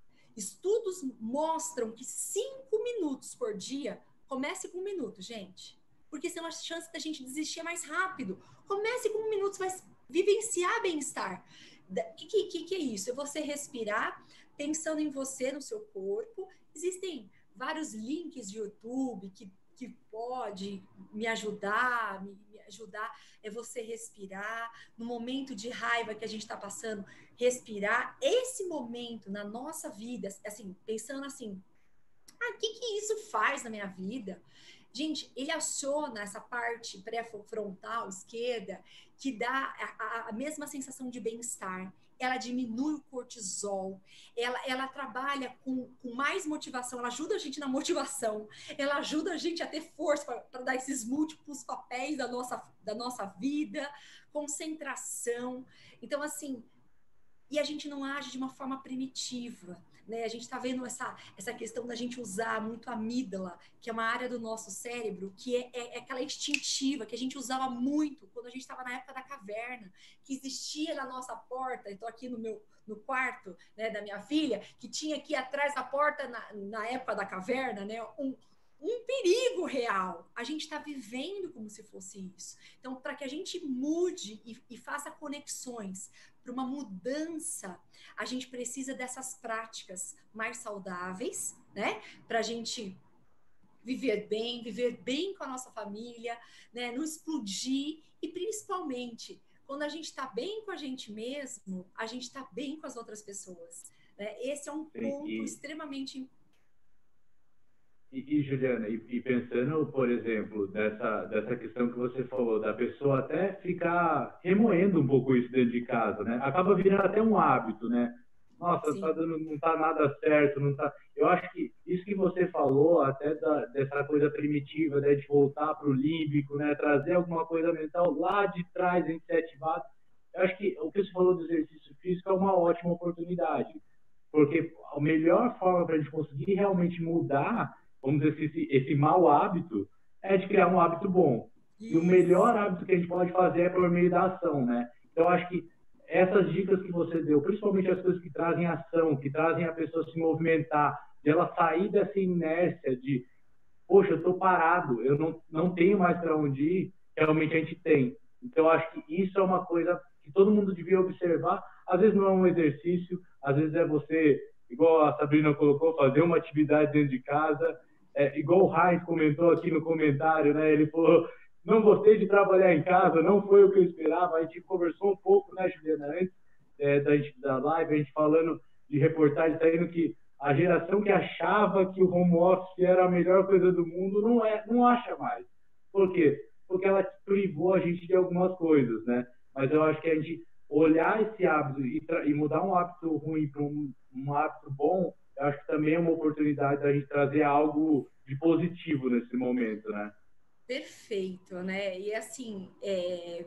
Estudos mostram que cinco minutos por dia, comece com um minuto, gente. Porque senão a chance da gente desistir é mais rápido. Comece com um minuto, você vai vivenciar bem-estar. O que, que, que é isso? É você respirar, pensando em você, no seu corpo. Existem vários links de YouTube que, que pode me ajudar, me, me ajudar é você respirar. No momento de raiva que a gente está passando, respirar. Esse momento na nossa vida, assim, pensando assim, ah, o que, que isso faz na minha vida? Gente, ele aciona essa parte pré-frontal esquerda que dá a, a mesma sensação de bem-estar. Ela diminui o cortisol, ela, ela trabalha com, com mais motivação, ela ajuda a gente na motivação, ela ajuda a gente a ter força para dar esses múltiplos papéis da nossa, da nossa vida, concentração. Então, assim, e a gente não age de uma forma primitiva, né? A gente está vendo essa, essa questão da gente usar muito a amígdala, que é uma área do nosso cérebro, que é, é, é aquela instintiva, que a gente usava muito quando a gente estava na época da caverna, que existia na nossa porta, estou aqui no meu no quarto, né, da minha filha, que tinha aqui atrás da porta, na, na época da caverna, né, um, um perigo real. A gente está vivendo como se fosse isso. Então, para que a gente mude e, e faça conexões para uma mudança, a gente precisa dessas práticas mais saudáveis, né? Para a gente viver bem, viver bem com a nossa família, né? Não explodir e, principalmente, quando a gente está bem com a gente mesmo, a gente está bem com as outras pessoas. Né? Esse é um ponto e, extremamente importante. E, e Juliana, e, e pensando, por exemplo, dessa, dessa questão que você falou, da pessoa até ficar remoendo um pouco isso dentro de casa, né? Acaba virando até um hábito, né? nossa, tá dando, não tá nada certo, não tá... Eu acho que isso que você falou, até da, dessa coisa primitiva, né, de voltar para o límbico, né, trazer alguma coisa mental lá de trás, em sete vasos, eu acho que o que você falou do exercício físico é uma ótima oportunidade, porque a melhor forma para a gente conseguir realmente mudar, vamos dizer, esse, esse mau hábito, é de criar um hábito bom. Isso. E o melhor hábito que a gente pode fazer é por meio da ação, né? Então, eu acho que essas dicas que você deu, principalmente as coisas que trazem ação, que trazem a pessoa se movimentar, de ela sair dessa inércia de, poxa, eu estou parado, eu não, não tenho mais para onde ir, realmente a gente tem. Então, eu acho que isso é uma coisa que todo mundo devia observar. Às vezes não é um exercício, às vezes é você, igual a Sabrina colocou, fazer uma atividade dentro de casa. É, igual o Heinz comentou aqui no comentário, né? Ele falou, não gostei de trabalhar em casa, não foi o que eu esperava. A gente conversou um pouco, né, Juliana, antes é, da, da live, a gente falando de reportagem, saindo que a geração que achava que o home office era a melhor coisa do mundo, não, é, não acha mais. Por quê? Porque ela privou a gente de algumas coisas, né? Mas eu acho que a gente olhar esse hábito e, e mudar um hábito ruim para um, um hábito bom, eu acho que também é uma oportunidade da gente trazer algo de positivo nesse momento, né? Perfeito, né? E assim, é...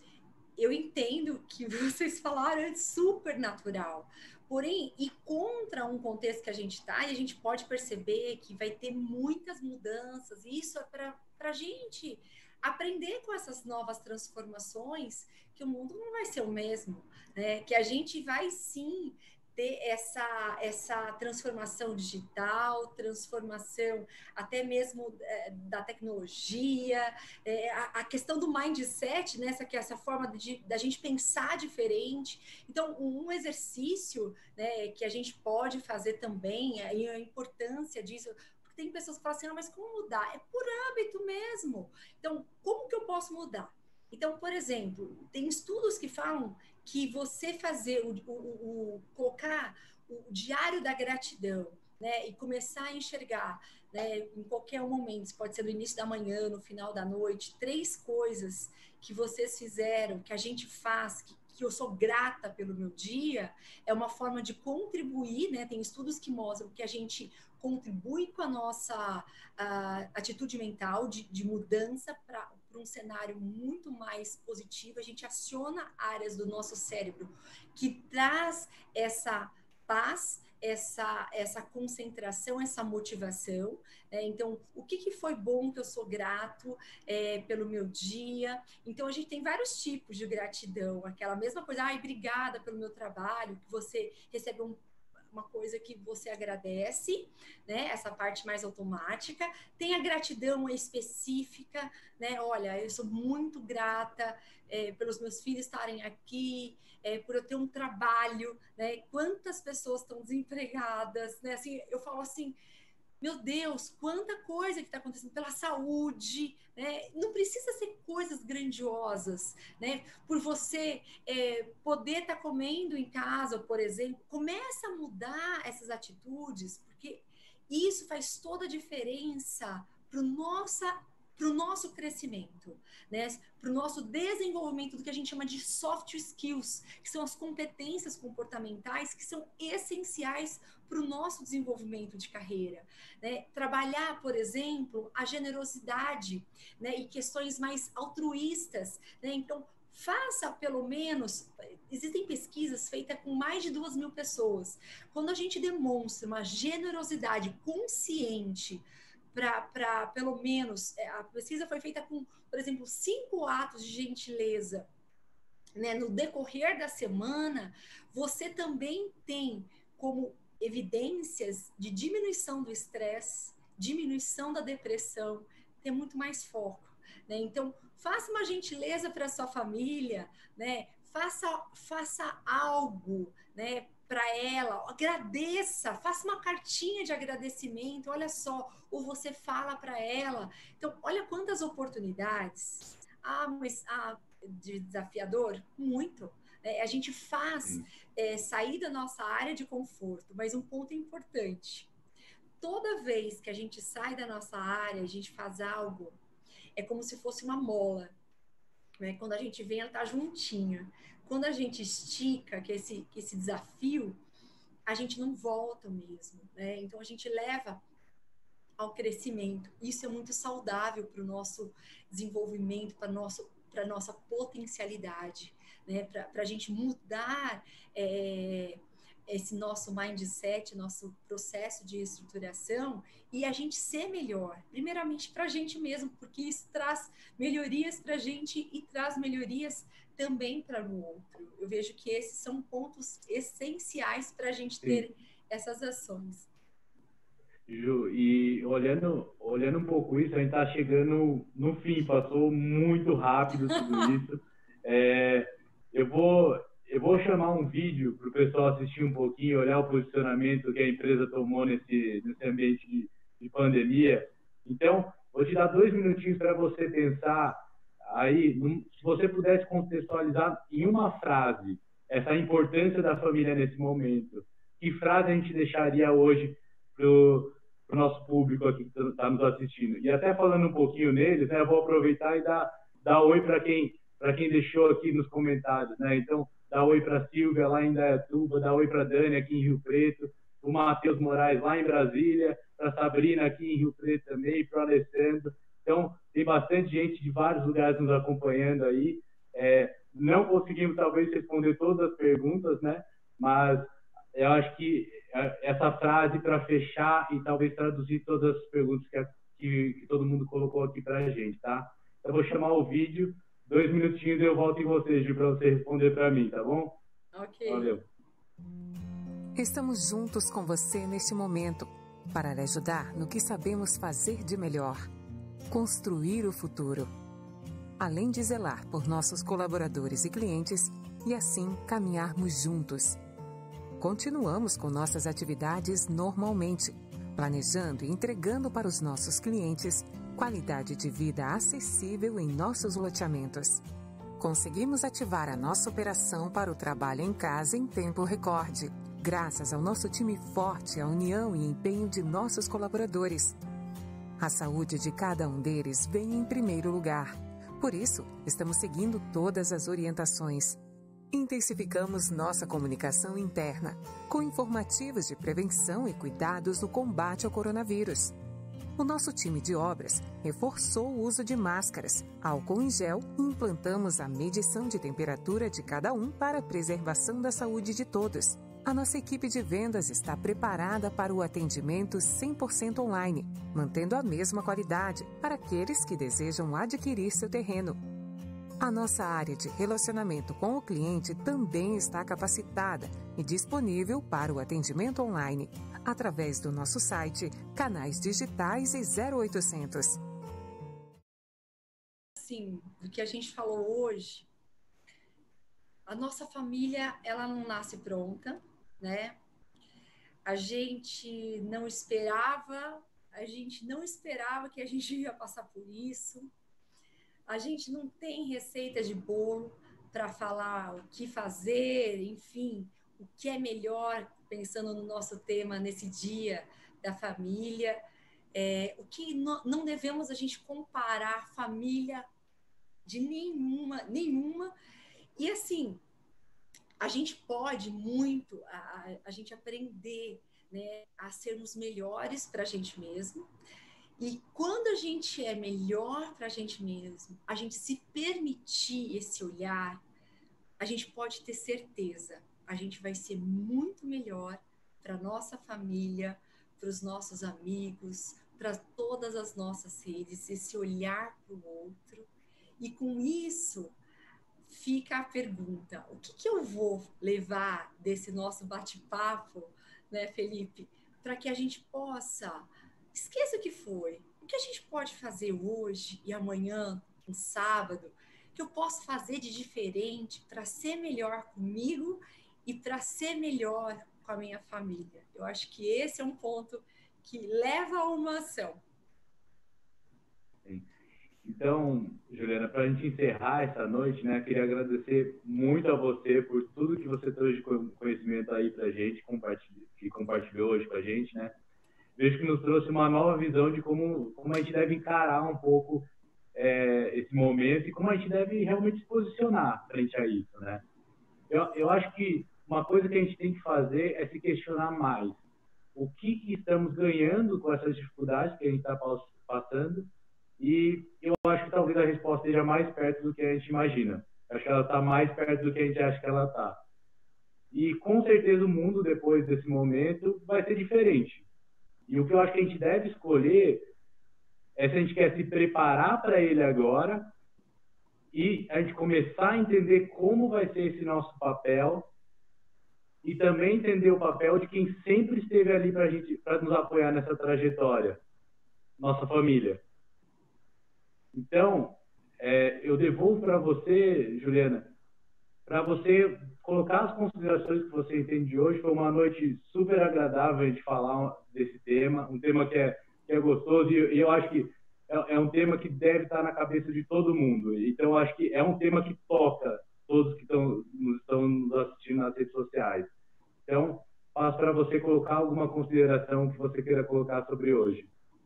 eu entendo que vocês falaram é super natural. Porém, e contra um contexto que a gente está, e a gente pode perceber que vai ter muitas mudanças, e isso é para a gente aprender com essas novas transformações, que o mundo não vai ser o mesmo, né? Que a gente vai sim ter essa, essa transformação digital, transformação até mesmo é, da tecnologia, é, a, a questão do mindset, né? essa, essa forma de, da gente pensar diferente. Então, um exercício, né, que a gente pode fazer também, e a importância disso, porque tem pessoas que falam assim, ah, mas como mudar? É por hábito mesmo. Então, como que eu posso mudar? Então, por exemplo, tem estudos que falam que você fazer, o, o, o, colocar o diário da gratidão, né, e começar a enxergar, né, em qualquer momento, pode ser no início da manhã, no final da noite, três coisas que vocês fizeram, que a gente faz, que, que eu sou grata pelo meu dia, é uma forma de contribuir, né, tem estudos que mostram que a gente contribui com a nossa a, atitude mental de, de mudança para para um cenário muito mais positivo, a gente aciona áreas do nosso cérebro que traz essa paz, essa, essa concentração, essa motivação. Né? Então, o que, que foi bom que eu sou grato é, pelo meu dia? Então, a gente tem vários tipos de gratidão. Aquela mesma coisa, ai, obrigada pelo meu trabalho, que você recebe um uma coisa que você agradece, né? Essa parte mais automática. Tem a gratidão específica, né? Olha, eu sou muito grata é, pelos meus filhos estarem aqui, é, por eu ter um trabalho, né? Quantas pessoas estão desempregadas, né? Assim, eu falo assim, meu Deus, quanta coisa que está acontecendo pela saúde, né? Não precisa ser coisas grandiosas, né? Por você é, poder estar tá comendo em casa, por exemplo, começa a mudar essas atitudes, porque isso faz toda a diferença para o nossa para o nosso crescimento, né? Para o nosso desenvolvimento do que a gente chama de soft skills, que são as competências comportamentais que são essenciais para o nosso desenvolvimento de carreira. Né? Trabalhar, por exemplo, a generosidade, né? E questões mais altruístas. Né? Então, faça pelo menos... Existem pesquisas feitas com mais de duas mil pessoas. Quando a gente demonstra uma generosidade consciente para, pelo menos, a pesquisa foi feita com, por exemplo, cinco atos de gentileza, né, no decorrer da semana, você também tem como evidências de diminuição do estresse, diminuição da depressão, ter muito mais foco, né? Então, faça uma gentileza para a sua família, né? Faça, faça algo, né, para ela, agradeça, faça uma cartinha de agradecimento, olha só, ou você fala para ela. Então, olha quantas oportunidades. Ah, mas ah, de desafiador? Muito. É, a gente faz é, sair da nossa área de conforto, mas um ponto importante. Toda vez que a gente sai da nossa área, a gente faz algo, é como se fosse uma mola. Né? Quando a gente vem, ela está juntinha. Quando a gente estica, que esse, que esse desafio, a gente não volta mesmo, né? Então, a gente leva ao crescimento. Isso é muito saudável para o nosso desenvolvimento, para nosso para nossa potencialidade, né? Para a gente mudar é, esse nosso mindset, nosso processo de estruturação e a gente ser melhor, primeiramente para a gente mesmo, porque isso traz melhorias para a gente e traz melhorias também para o outro. Eu vejo que esses são pontos essenciais para a gente ter Sim. essas ações. Ju, e olhando, olhando um pouco isso, a gente está chegando no fim, passou muito rápido tudo isso. É, eu, vou, eu vou chamar um vídeo para o pessoal assistir um pouquinho, olhar o posicionamento que a empresa tomou nesse, nesse ambiente de, de pandemia. Então, vou te dar dois minutinhos para você pensar aí, se você pudesse contextualizar em uma frase essa importância da família nesse momento. Que frase a gente deixaria hoje para o nosso público aqui que está nos assistindo? E até falando um pouquinho neles, né, eu vou aproveitar e dar, dar oi para quem, para quem deixou aqui nos comentários. Né? Então, dá oi para a Silvia lá em Indaiatuba, dá oi para a Dani aqui em Rio Preto, o Matheus Moraes lá em Brasília, para a Sabrina aqui em Rio Preto também, para o Alessandro. Então, tem bastante gente de vários lugares nos acompanhando aí. É, não conseguimos, talvez, responder todas as perguntas, né? Mas eu acho que essa frase para fechar e talvez traduzir todas as perguntas que, que, que todo mundo colocou aqui para a gente, tá? Eu vou chamar o vídeo, dois minutinhos e eu volto em você, Gil, para você responder para mim, tá bom? Ok. Valeu. Estamos juntos com você neste momento para lhe ajudar no que sabemos fazer de melhor. Construir o futuro. Além de zelar por nossos colaboradores e clientes e assim caminharmos juntos. Continuamos com nossas atividades normalmente, planejando e entregando para os nossos clientes qualidade de vida acessível em nossos loteamentos. Conseguimos ativar a nossa operação para o trabalho em casa em tempo recorde, graças ao nosso time forte, à união e empenho de nossos colaboradores. A saúde de cada um deles vem em primeiro lugar. Por isso, estamos seguindo todas as orientações. Intensificamos nossa comunicação interna, com informativos de prevenção e cuidados no combate ao coronavírus. O nosso time de obras reforçou o uso de máscaras, álcool em gel e implantamos a medição de temperatura de cada um para a preservação da saúde de todos. A nossa equipe de vendas está preparada para o atendimento cem por cento online, mantendo a mesma qualidade para aqueles que desejam adquirir seu terreno. A nossa área de relacionamento com o cliente também está capacitada e disponível para o atendimento online, através do nosso site, canais digitais e zero oitocentos. Sim, do que a gente falou hoje, a nossa família, ela não nasce pronta, né? A gente não esperava, a gente não esperava que a gente ia passar por isso. A gente não tem receita de bolo para falar o que fazer, enfim, o que é melhor, pensando no nosso tema nesse dia da família. É, o que não devemos a gente comparar família de nenhuma, nenhuma. E assim, a gente pode muito, a, a gente aprender, né, a sermos melhores para a gente mesmo. E quando a gente é melhor para a gente mesmo, a gente se permitir esse olhar, a gente pode ter certeza, a gente vai ser muito melhor para a nossa família, para os nossos amigos, para todas as nossas redes, esse olhar para o outro. E com isso, fica a pergunta, o que, que eu vou levar desse nosso bate-papo, né, Felipe, para que a gente possa... Esqueça o que foi. O que a gente pode fazer hoje e amanhã, um sábado, que eu posso fazer de diferente para ser melhor comigo e para ser melhor com a minha família? Eu acho que esse é um ponto que leva a uma ação. Então, Juliana, para a gente encerrar essa noite, né, queria agradecer muito a você por tudo que você trouxe de conhecimento aí para a gente, que compartilhou hoje com a gente, né? Vejo que nos trouxe uma nova visão de como, como a gente deve encarar um pouco é, esse momento e como a gente deve realmente se posicionar frente a isso, né? Eu, eu acho que uma coisa que a gente tem que fazer é se questionar mais. O que, que estamos ganhando com essas dificuldades que a gente está passando? E eu acho que talvez a resposta esteja mais perto do que a gente imagina. Eu acho que ela está mais perto do que a gente acha que ela está. E com certeza o mundo, depois desse momento, vai ser diferente. E o que eu acho que a gente deve escolher é se a gente quer se preparar para ele agora e a gente começar a entender como vai ser esse nosso papel e também entender o papel de quem sempre esteve ali para gente, para nos apoiar nessa trajetória, nossa família. Então, é, eu devolvo para você, Juliana, para você colocar as considerações que você entende de hoje. Foi uma noite super agradável a gente falar desse tema, um tema que é, que é gostoso e, e eu acho que é, é um tema que deve estar na cabeça de todo mundo. Então, eu acho que é um tema que toca todos que estão, estão nos assistindo nas redes sociais. Então, passo para você colocar alguma consideração que você queira colocar sobre hoje.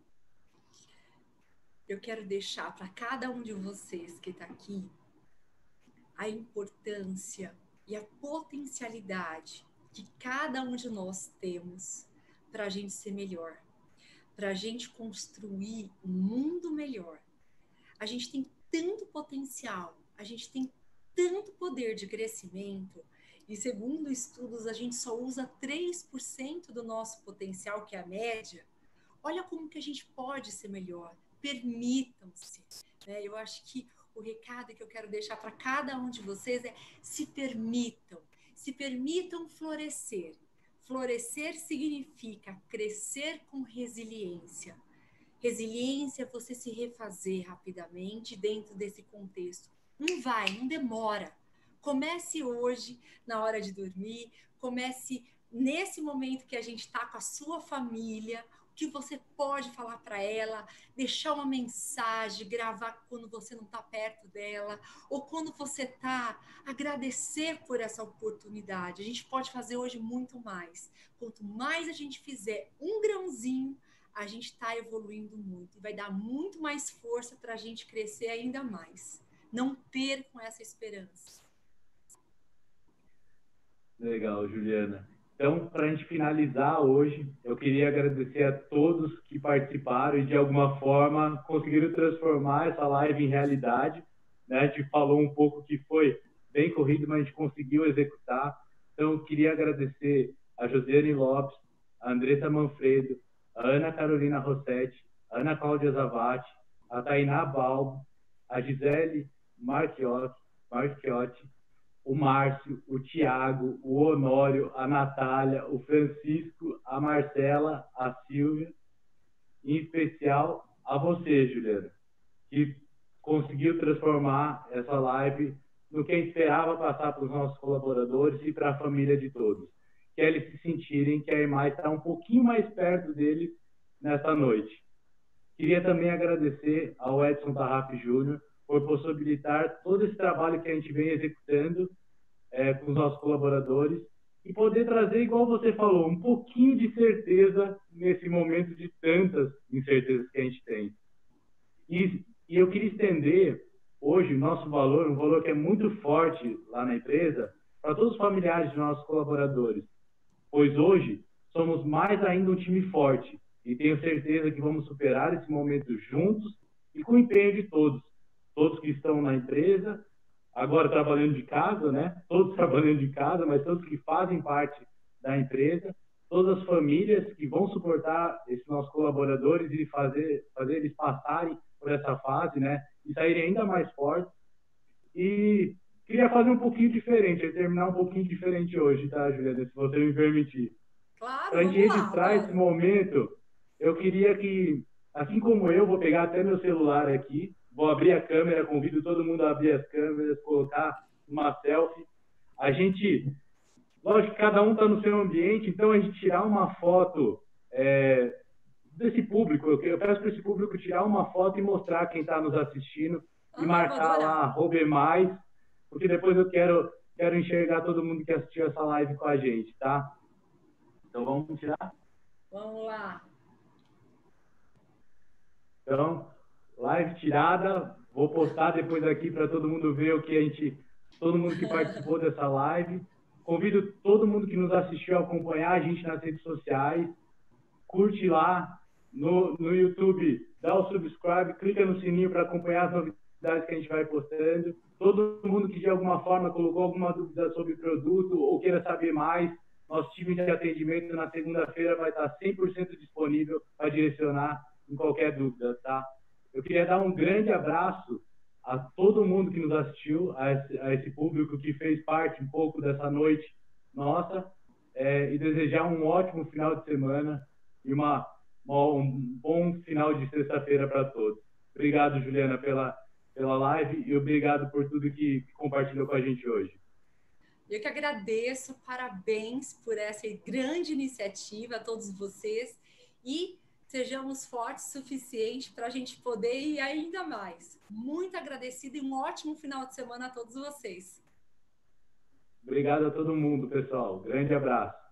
Eu quero deixar para cada um de vocês que está aqui a importância e a potencialidade que cada um de nós temos para a gente ser melhor, para a gente construir um mundo melhor. A gente tem tanto potencial, a gente tem tanto poder de crescimento. E segundo estudos, a gente só usa três por cento do nosso potencial, que é a média. Olha como que a gente pode ser melhor. Permitam-se. Né? Eu acho que o recado que eu quero deixar para cada um de vocês é se permitam. Se permitam florescer. Florescer significa crescer com resiliência. Resiliência é você se refazer rapidamente dentro desse contexto. Não vai, não demora. Comece hoje, na hora de dormir, comece nesse momento que a gente está com a sua família, o que você pode falar para ela, deixar uma mensagem, gravar quando você não está perto dela, ou quando você está, agradecer por essa oportunidade. A gente pode fazer hoje muito mais. Quanto mais a gente fizer um grãozinho, a gente está evoluindo muito e vai dar muito mais força para a gente crescer ainda mais. Não percam essa esperança. Legal, Juliana. Então, para a gente finalizar hoje, eu queria agradecer a todos que participaram e, de alguma forma, conseguiram transformar essa live em realidade. Né? A gente falou um pouco que foi bem corrido, mas a gente conseguiu executar. Então, eu queria agradecer a Josiane Lopes, a Andressa Manfredo, a Ana Carolina Rossetti, a Ana Cláudia Zavatti, a Tainá Balbo, a Gisele Marchiotti, Marchiotti, o Márcio, o Tiago, o Honório, a Natália, o Francisco, a Marcela, a Silvia, em especial a você, Juliana, que conseguiu transformar essa live no que a gente esperava passar para os nossos colaboradores e para a família de todos. Que eles se sentirem que a E M A I está um pouquinho mais perto deles nessa noite. Queria também agradecer ao Edson Tarraf Júnior por possibilitar todo esse trabalho que a gente vem executando é, com os nossos colaboradores e poder trazer, igual você falou, um pouquinho de certeza nesse momento de tantas incertezas que a gente tem. E, e eu queria estender hoje o nosso valor, um valor que é muito forte lá na empresa, para todos os familiares de nossos colaboradores, pois hoje somos mais ainda um time forte e tenho certeza que vamos superar esse momento juntos e com o empenho de todos. Todos que estão na empresa, agora trabalhando de casa, né? Todos trabalhando de casa, mas todos que fazem parte da empresa, todas as famílias que vão suportar esses nossos colaboradores e fazer, fazer eles passarem por essa fase, né? E saírem ainda mais fortes. E queria fazer um pouquinho diferente, terminar um pouquinho diferente hoje, tá, Juliana? Se você me permitir. Claro, para a gente registrar lá, esse momento, eu queria que, assim como eu, vou pegar até meu celular aqui, vou abrir a câmera, convido todo mundo a abrir as câmeras, colocar uma selfie. A gente, lógico que cada um está no seu ambiente, então a gente tirar uma foto é, desse público. Eu, eu peço para esse público tirar uma foto e mostrar quem está nos assistindo ah, e marcar lá, arroba mais, porque depois eu quero, quero enxergar todo mundo que assistiu essa live com a gente, tá? Então vamos tirar? Vamos lá. Então, live tirada, vou postar depois aqui para todo mundo ver o que a gente, todo mundo que participou dessa live. convido todo mundo que nos assistiu a acompanhar a gente nas redes sociais, curte lá no, no YouTube, dá o subscribe, clica no sininho para acompanhar as novidades que a gente vai postando. Todo mundo que de alguma forma colocou alguma dúvida sobre o produto ou queira saber mais, nosso time de atendimento na segunda-feira vai estar cem por cento disponível para direcionar em qualquer dúvida, tá? Eu queria dar um grande abraço a todo mundo que nos assistiu, a esse, a esse público que fez parte um pouco dessa noite nossa, é, e desejar um ótimo final de semana e uma, uma, um bom final de sexta-feira para todos. Obrigado, Juliana, pela, pela live e obrigado por tudo que, que compartilhou com a gente hoje. Eu que agradeço, parabéns por essa grande iniciativa a todos vocês e sejamos fortes o suficiente para a gente poder ir ainda mais. Muito agradecida e um ótimo final de semana a todos vocês. Obrigado a todo mundo, pessoal. Grande abraço.